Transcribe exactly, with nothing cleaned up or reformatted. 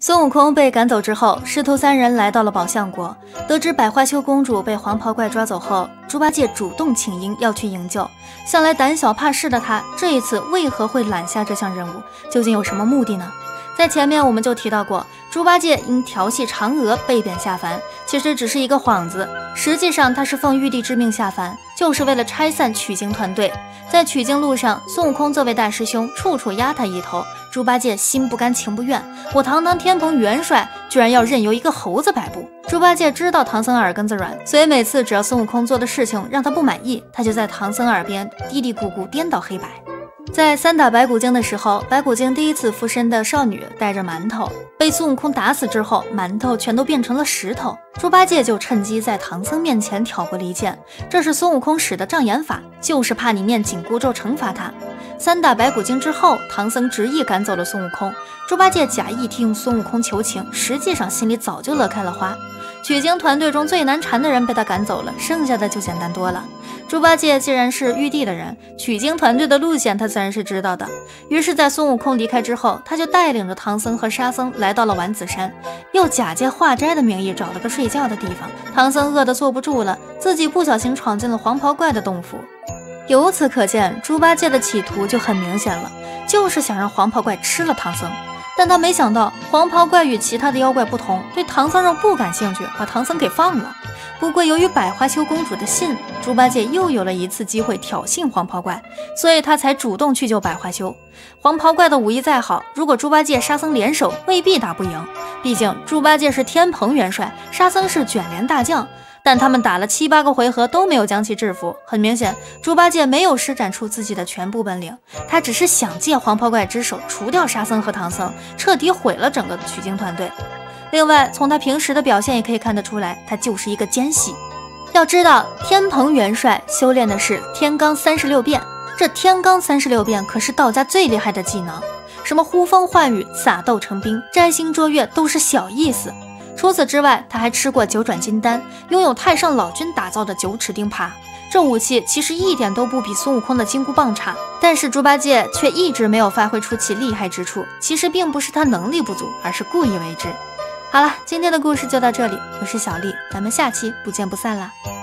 孙悟空被赶走之后，师徒三人来到了宝象国。得知百花羞公主被黄袍怪抓走后，猪八戒主动请缨要去营救。向来胆小怕事的他，这一次为何会揽下这项任务？究竟有什么目的呢？在前面我们就提到过，猪八戒因调戏嫦娥被贬下凡，其实只是一个幌子。实际上他是奉玉帝之命下凡，就是为了拆散取经团队。在取经路上，孙悟空作为大师兄，处处压他一头。猪八戒心不甘情不愿，我堂堂天蓬元帅，居然要任由一个猴子摆布。猪八戒知道唐僧耳根子软，所以每次只要孙悟空做的事情让他不满意，他就在唐僧耳边嘀嘀咕咕颠倒黑白。在三打白骨精的时候，白骨精第一次附身的少女带着馒头，被孙悟空打死之后，馒头全都变成了石头。猪八戒就趁机在唐僧面前挑拨离间，这是孙悟空使的障眼法，就是怕你念紧箍咒惩罚他。三打白骨精之后，唐僧执意赶走了孙悟空，猪八戒假意替孙悟空求情，实际上心里早就乐开了花。取经团队中最难缠的人被他赶走了，剩下的就简单多了。猪八戒既然是玉帝的人，取经团队的路线他自然是知道的。于是在孙悟空离开之后，他就带领着唐僧和沙僧来到了丸子山，又假借化斋的名义找了个睡觉的地方。唐僧饿得坐不住了，自己不小心闯进了黄袍怪的洞府。由此可见，猪八戒的企图就很明显了，就是想让黄袍怪吃了唐僧。但他没想到，黄袍怪与其他的妖怪不同，对唐僧肉不感兴趣，把唐僧给放了。不过由于百花羞公主的信，猪八戒又有了一次机会挑衅黄袍怪，所以他才主动去救百花羞。黄袍怪的武艺再好，如果猪八戒沙僧联手，未必打不赢。毕竟猪八戒是天蓬元帅，沙僧是卷帘大将，但他们打了七八个回合都没有将其制服。很明显，猪八戒没有施展出自己的全部本领，他只是想借黄袍怪之手除掉沙僧和唐僧，彻底毁了整个取经团队。另外，从他平时的表现也可以看得出来，他就是一个奸细。要知道，天蓬元帅修炼的是天罡三十六变，这天罡三十六变可是道家最厉害的技能，什么呼风唤雨、撒豆成兵、摘星捉月都是小意思。除此之外，他还吃过九转金丹，拥有太上老君打造的九齿钉耙。这武器其实一点都不比孙悟空的金箍棒差，但是猪八戒却一直没有发挥出其厉害之处。其实并不是他能力不足，而是故意为之。好了，今天的故事就到这里，我是小丽，咱们下期不见不散啦。